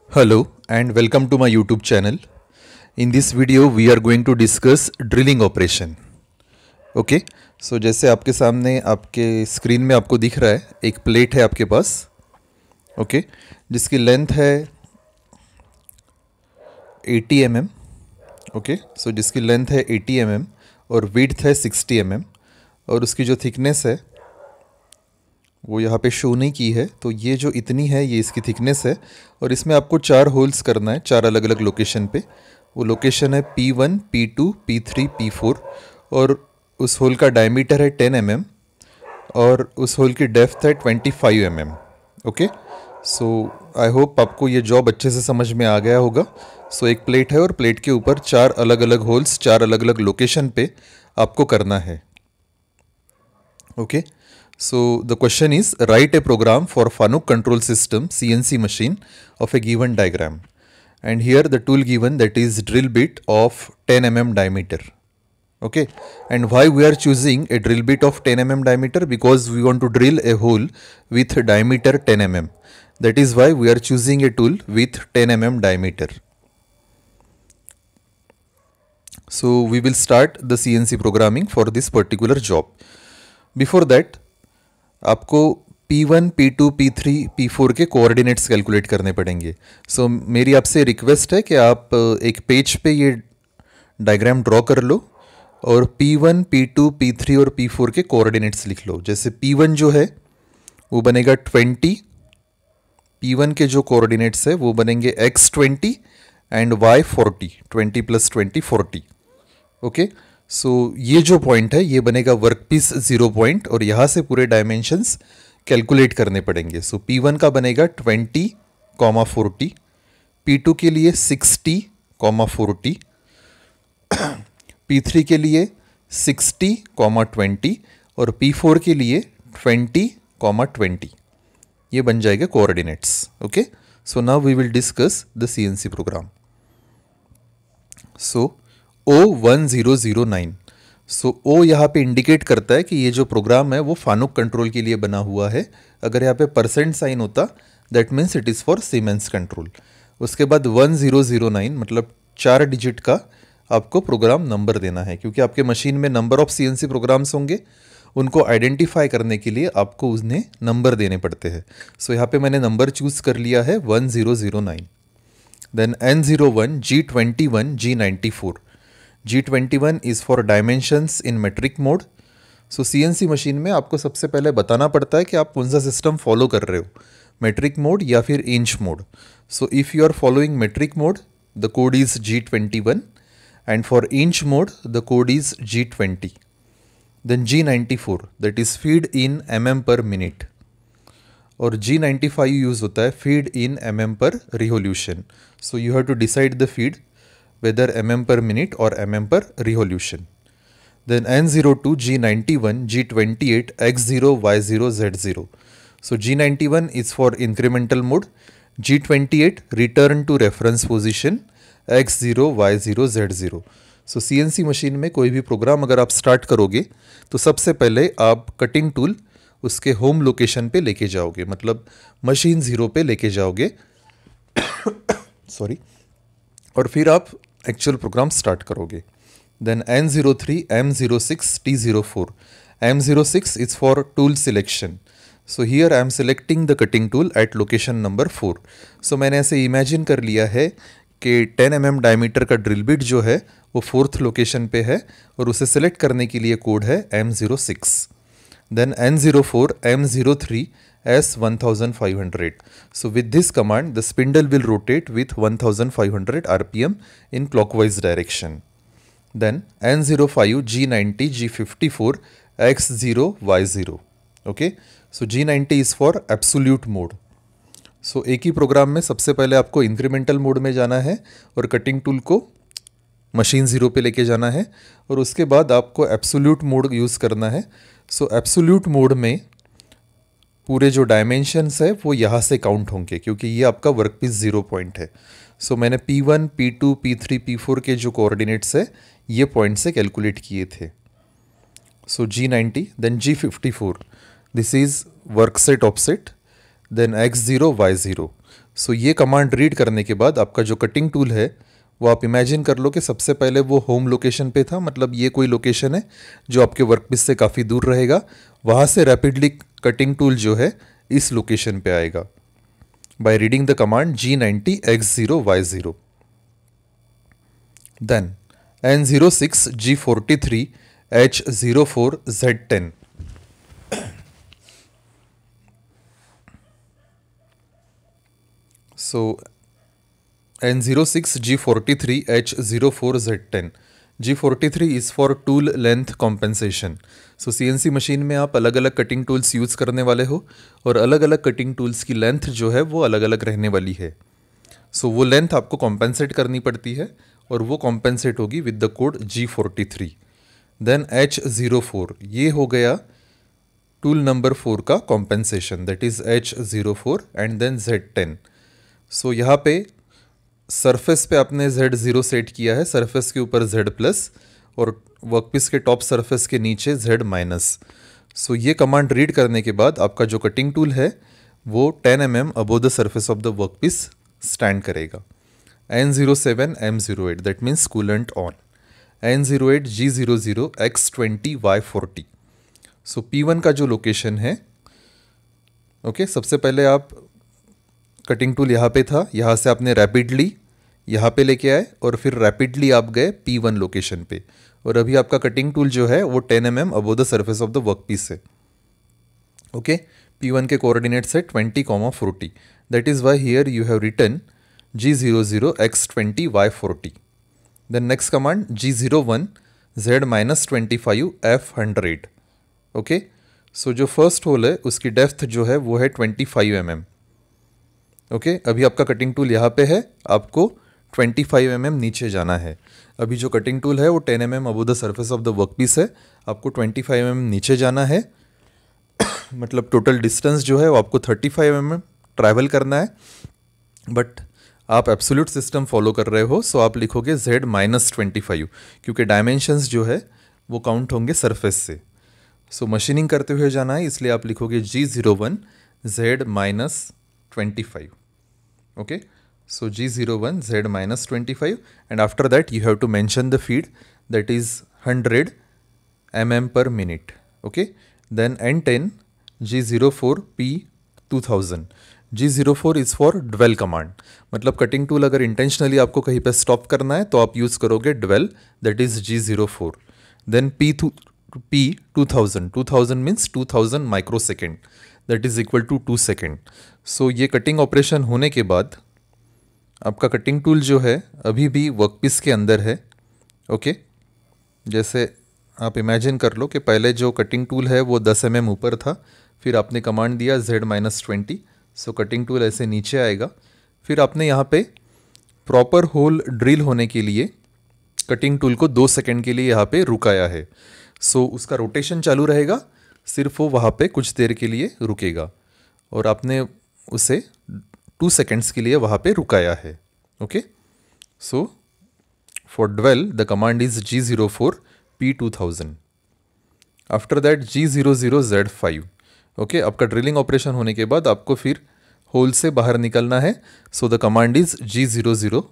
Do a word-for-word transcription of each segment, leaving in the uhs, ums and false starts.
Hello and welcome to my YouTube channel. In this video we are going to discuss drilling operation. Okay, so जैसे आपके सामने आपके screen में आपको दिख रहा है एक प्लेट है आपके पास. ओके okay, जिसकी लेंथ है अस्सी एम एम. ओके, सो जिसकी लेंथ है अस्सी एम एम और विड्थ है साठ एम एम और उसकी जो थिकनेस है वो यहाँ पे शो नहीं की है. तो ये जो इतनी है ये इसकी थिकनेस है और इसमें आपको चार होल्स करना है चार अलग अलग लोकेशन पे. वो लोकेशन है P one, P two, P three, P four और उस होल का डायमीटर है टेन एम एम और उस होल की डेप्थ है twenty five M M. Okay, so I hope आपको ये जॉब अच्छे से समझ में आ गया होगा. सो so, एक प्लेट है और प्लेट के ऊपर चार अलग अलग होल्स चार अलग अलग लोकेशन पे आपको करना है. Okay, so the question is write a program for Fanuc control system C N C machine of a given diagram, and here the tool given that is drill bit of ten millimeter diameter. Okay, and why we are choosing a drill bit of ten millimeter diameter? Because we want to drill a hole with diameter ten millimeter. That is why we are choosing a tool with ten millimeter diameter. So we will start the C N C programming for this particular job. Before that आपको P one, P two, P three, P four के coordinates calculate करने पड़ेंगे. सो so, मेरी आपसे request है कि आप एक पेज पे ये डायग्राम ड्रॉ कर लो और P one, P two, P three और पी फोर के कोऑर्डिनेट्स लिख लो. जैसे पी वन जो है वो बनेगा ट्वेंटी. पी वन के जो कोऑर्डिनेट्स है वो बनेंगे X twenty and Y forty. Twenty plus twenty forty. Okay, so so, ये जो पॉइंट है ये बनेगा वर्कपीस जीरो पॉइंट और यहाँ से पूरे डायमेंशंस कैलकुलेट करने पड़ेंगे. सो पी वन का बनेगा twenty comma forty, P two के लिए sixty comma forty, P three के लिए सिक्सटी कॉमा ट्वेंटी और पी फोर के लिए ट्वेंटी कॉमा ट्वेंटी. ये बन जाएगा coordinates. Okay, so now we will discuss the C N C program. So O one zero zero nine. So O यहाँ पे इंडिकेट करता है कि ये जो प्रोग्राम है वो फानुक कंट्रोल के लिए बना हुआ है. अगर यहाँ पे परसेंट साइन होता that means it is for Siemens control. उसके बाद वन ज़ीरो ज़ीरो नाइन मतलब चार डिजिट का आपको प्रोग्राम नंबर देना है क्योंकि आपके मशीन में नंबर ऑफ सीएनसी प्रोग्राम्स होंगे. उनको आइडेंटिफाई करने के लिए आपको उन्हें नंबर देने पड़ते हैं. सो so, यहाँ पे मैंने नंबर चूज़ कर लिया है one zero zero nine. Then N zero one, G twenty one, G ninety four. G twenty one is for dimensions in metric mode. So CNC machine में आपको सबसे पहले बताना पड़ता है कि आप कौन सा सिस्टम फॉलो कर रहे हो, मेट्रिक मोड या फिर inch mode. So if you are following metric mode the code is G twenty one and for inch mode the code is G twenty. Then G ninety four that is feed in M M per minute और G ninety five use होता है feed in M M per revolution. So you have to decide the feed whether mm per minute or mm per revolution. Then N zero two, G ninety-one, G twenty-eight, X zero, Y zero, Z zero. So G ninety-one is for incremental mode, G twenty-eight return to reference position, X zero, Y zero, Z zero. So C N C machine में कोई भी programme अगर आप start करोगे तो सबसे पहले आप कटिंग टूल उसके होम लोकेशन पे लेके जाओगे, मतलब मशीन ज़ीरो पे लेके जाओगे सॉरी और फिर आप एक्चुअल प्रोग्राम स्टार्ट करोगे. Then N zero three, M zero six, T zero four. M zero six is for tool selection. So here I am selecting the cutting tool at location number four. So मैंने ऐसे imagine कर लिया है कि ten M M diameter का drill bit जो है वो फोर्थ लोकेशन पे है और उसे सिलेक्ट करने के लिए कोड है M zero six. Then N zero four, M zero three, S one thousand five hundred. So with this command the spindle will rotate with one thousand five hundred R P M in clockwise direction. Then N zero five, G ninety, G fifty-four, X zero, Y zero. Okay, so G ninety is for absolute mode. So एक ही programme में सबसे पहले आपको incremental mode में जाना है और cutting tool को मशीन ज़ीरो पे लेके जाना है और उसके बाद आपको एब्सोल्यूट मोड यूज़ करना है. सो एब्सोल्यूट मोड में पूरे जो डायमेंशंस है वो यहाँ से काउंट होंगे क्योंकि ये आपका वर्कपीस ज़ीरो पॉइंट है. सो so, मैंने P one, P two, P three, P four के जो कोऑर्डिनेट्स है ये पॉइंट से कैलकुलेट किए थे. So G ninety, then G fifty four, this is work set offset. Then X zero Y zero. So ये command read करने के बाद आपका जो कटिंग टूल है वो आप इमेजिन कर लो कि सबसे पहले वो होम लोकेशन पे था, मतलब ये कोई लोकेशन है जो आपके वर्कपीस से काफ़ी दूर रहेगा, वहाँ से रैपिडली कटिंग टूल जो है इस लोकेशन पे आएगा by reading the command G ninety X zero Y zero. Then N zero six G forty three H zero four Z ten. So N zero six G forty-three H zero four Z ten. G forty-three is for tool length compensation. So C N C machine में आप अलग अलग cutting tools use करने वाले हो और अलग अलग कटिंग टूल्स की लेंथ जो है वो अलग अलग रहने वाली है। सो so, वो लेंथ आपको कॉम्पेंसेट करनी पड़ती है और वो कॉम्पेंसेट होगी with the code G forty-three. Then H zero four, ये हो गया टूल नंबर फोर का compensation, that is H zero four and then Z ten. So यहाँ पे सरफेस पे आपने Z ज़ीरो सेट किया है, सरफेस के ऊपर Z प्लस और वर्कपीस के टॉप सरफेस के नीचे Z माइनस। सो ये कमांड रीड करने के बाद आपका जो कटिंग टूल है वो ten M M above the surface of the workpiece stand करेगा। N zero seven M zero eight, that means coolant on. N zero eight G zero zero X twenty Y forty. So P one का जो location है, okay okay, सबसे पहले आप cutting tool यहाँ पे था, यहाँ से आपने रैपिडली यहाँ पे लेके आए और फिर रैपिडली आप गए पी वन लोकेशन पे, और अभी आपका कटिंग टूल जो है वो ten M M above the surface of the work piece है। ओके, पी वन के कोऑर्डिनेट्स है twenty comma forty, that is Y here you have written G zero zero X twenty Y forty. Then next command G zero one Z minus twenty five F hundred. Okay, so जो first whole है उसकी depth जो है वो है twenty five M M. Okay okay, अभी आपका cutting tool यहाँ पे है, आपको ट्वेंटी फाइव एम एम नीचे जाना है। अभी जो कटिंग टूल है वो ten M M above the surface of the workpiece है, आपको ट्वेंटी फाइव एम एम नीचे जाना है। मतलब टोटल डिस्टेंस जो है वो आपको thirty five M M travel करना है, बट आप एब्सोल्यूट सिस्टम फॉलो कर रहे हो, सो आप लिखोगे Z माइनस ट्वेंटी फाइव, क्योंकि डायमेंशंस जो है वो काउंट होंगे सरफेस से। सो मशीनिंग करते हुए जाना है, इसलिए आप लिखोगे G zero one Z minus twenty five. Okay, so G zero one Z minus twenty-five, and after that you have to mention the feed, that is one hundred millimeters per minute. Okay, then N ten G zero four P two thousand. G zero four is for dwell command. मतलब cutting tool अगर intentionally आपको कहीं पे stop करना है तो आप use करोगे dwell, that is G zero four. Then P P two thousand. two thousand means two thousand microsecond. That is equal to two second. So ये कटिंग ऑपरेशन होने के बाद आपका कटिंग टूल जो है अभी भी वर्कपीस के अंदर है। Okay okay? जैसे आप इमेजिन कर लो कि पहले जो कटिंग टूल है वो टेन एम एम ऊपर था, फिर आपने कमांड दिया Z minus twenty, so cutting tool ऐसे नीचे आएगा। फिर आपने यहाँ पे प्रॉपर होल ड्रिल होने के लिए कटिंग टूल को दो सेकेंड के लिए यहाँ पे रुकाया है। सो so, उसका रोटेशन चालू रहेगा, सिर्फ वो वहाँ पे कुछ देर के लिए रुकेगा, और आपने उसे टू सेकेंड्स के लिए वहाँ पे रुकाया है। Okay, so for dwell the command is G zero four P two thousand. After that G zero zero Z five. Okay, आपका ड्रिलिंग ऑपरेशन होने के बाद आपको फिर होल से बाहर निकलना है, so the command is G zero zero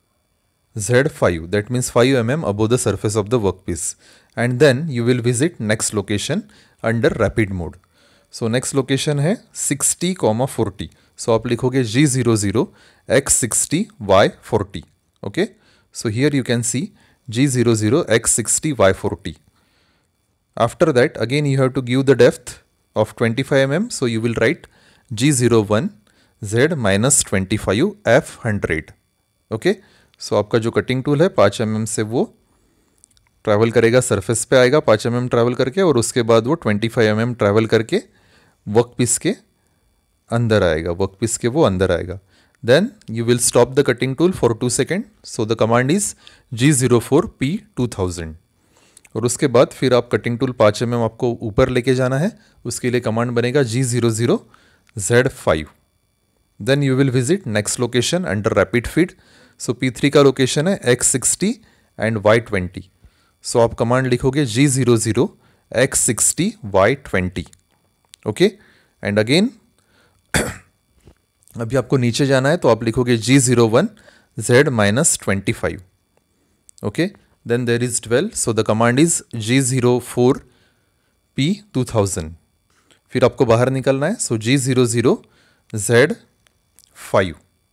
Z five, that means five millimeters above the surface of the workpiece, and then you will visit next location under rapid mode. So next location है sixty comma forty. So आप लिखोगे G zero zero x sixty y forty. Okay, so here you can see G zero zero x sixty y forty. After that again you have to give the depth of twenty-five millimeters, so you will write G zero one Z minus twenty-five F one hundred. Okay, so so, आपका जो cutting tool है पाँच M M से वो travel करेगा, surface पे आएगा पाँच एम एम ट्रैवल करके, और उसके बाद वो पच्चीस एम एम ट्रैवल करके वर्क पीस के अंदर आएगा, वर्क पीस के वो अंदर आएगा। Then you will stop the cutting tool for two second, so the command is G zero four P two thousand. और उसके बाद फिर आप कटिंग टूल पाँच एम एम आपको ऊपर लेके जाना है, उसके लिए कमांड बनेगा G zero zero Z five. Then you will visit next location under rapid feed. So P three का लोकेशन है X sixty and Y twenty. So आप कमांड लिखोगे G zero zero X sixty Y twenty. Okay, and again अभी आपको नीचे जाना है तो आप लिखोगे G zero one Z minus twenty five. Okay, then there is twelve, so the command is G zero four P two thousand. फिर आपको बाहर निकलना है, so G zero zero Z five.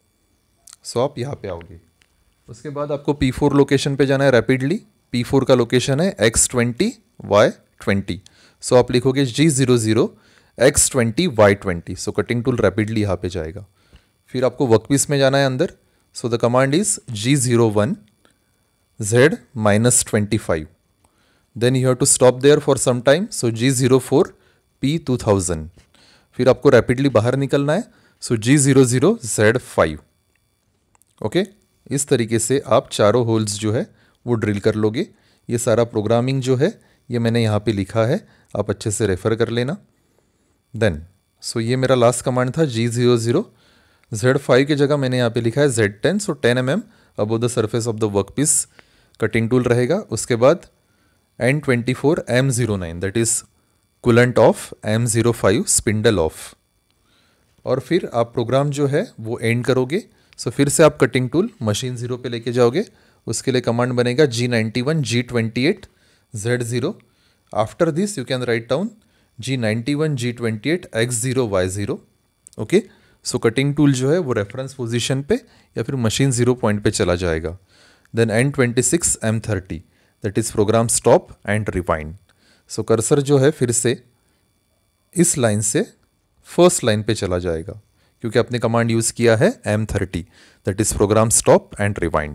So आप यहाँ पे आओगे. उसके बाद आपको पी फोर लोकेशन पे जाना है रैपिडली. पी फोर का लोकेशन है X twenty Y twenty. So आप लिखोगे G zero zero X twenty Y twenty. So cutting tool rapidly यहाँ पे जाएगा. फिर आपको वर्कपीस में जाना है अंदर. So the command is G zero one Z minus twenty five. Then you have to stop there for some time. So G zero four P two thousand. फिर आपको रैपिडली बाहर निकलना है. So G zero zero Z five. Okay, इस तरीके से आप चारों होल्स जो है वो ड्रिल कर लोगे. ये सारा प्रोग्रामिंग जो है ये मैंने यहाँ पे लिखा है, आप अच्छे से रेफर कर लेना. देन सो ये मेरा लास्ट कमांड था G zero zero Z five की जगह मैंने यहाँ पे लिखा है Z ten. So ten M M above the surface of the work piece cutting tool रहेगा. उसके बाद N twenty four M zero nine, that is coolant off M zero five spindle off. और फिर आप प्रोग्राम जो है वो and करोगे. सो so, फिर से आप कटिंग टूल मशीन ज़ीरो पे लेके जाओगे. उसके लिए कमांड बनेगा G ninety one G twenty eight Z zero. After this you can write down G ninety one G twenty eight X zero Y zero. Okay, so cutting tool जो है वो reference position पे या फिर machine zero point पे चला जाएगा. Then N twenty six M thirty, that is program stop and rewind. So cursor जो है फिर से इस लाइन से फर्स्ट लाइन पे चला जाएगा क्योंकि आपने कमांड यूज़ किया है M thirty, that is program stop and rewind.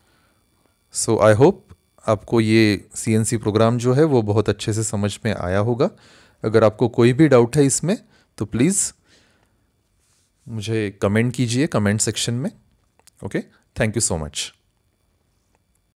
So I hope आपको ये सी एन सी प्रोग्राम जो है वो बहुत अच्छे से समझ में आया होगा. अगर आपको कोई भी डाउट है इसमें तो प्लीज़ मुझे कमेंट कीजिए कमेंट सेक्शन में. Okay, thank you so much.